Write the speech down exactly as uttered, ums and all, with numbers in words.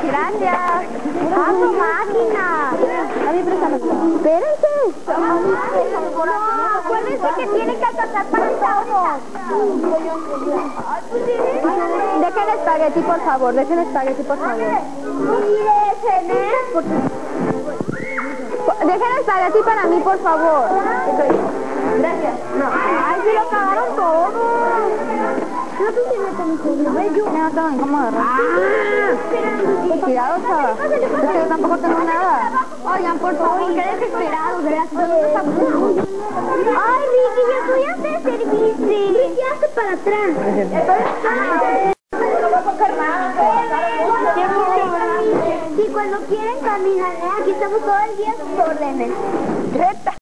Gracias. ¡Ah, tu máquina! A mí, préstame. Espérense. No, acuérdense que tienen que alcanzar para el sábado. Dejen espagueti, por favor. Dejen espagueti, por favor. Dejen espagueti para mí, por favor. Gracias. No. Ay, sí lo cagaron todo. No, tú sí me tenés que yo. No, también, ¿cómo agarrar? ¡Ah! Pues cuidado, chava. Es que yo tampoco tengo nada. Oigan, por favor, qué desesperados, gracias. Ay, Ricky, ya tú ya te serviste. Ricky, hazte para atrás. Sí, cuando quieren caminar, aquí estamos todo el día a sus órdenes.